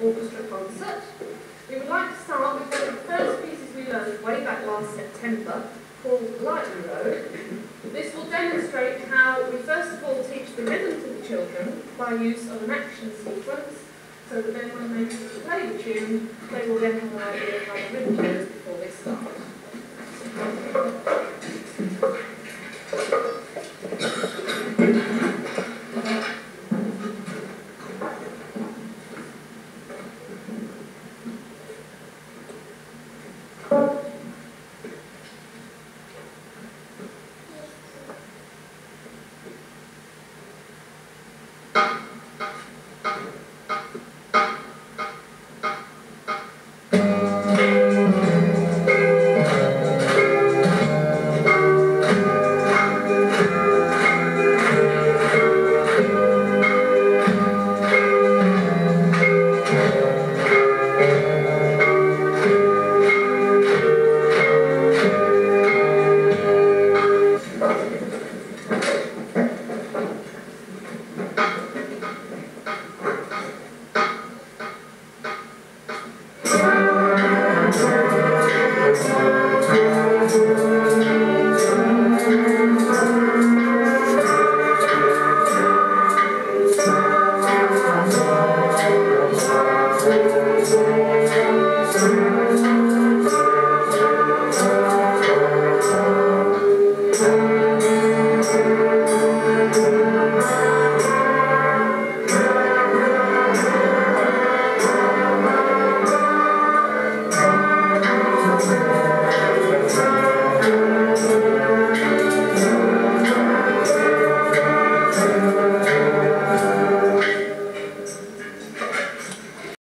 orchestra concert. We would like to start with one of the first pieces we learned way back last September, called Lightly Road. This will demonstrate how we first of all teach the rhythm to the children by use of an action sequence, so that then when they play the tune, they will then have an idea of how the rhythm goes before they start.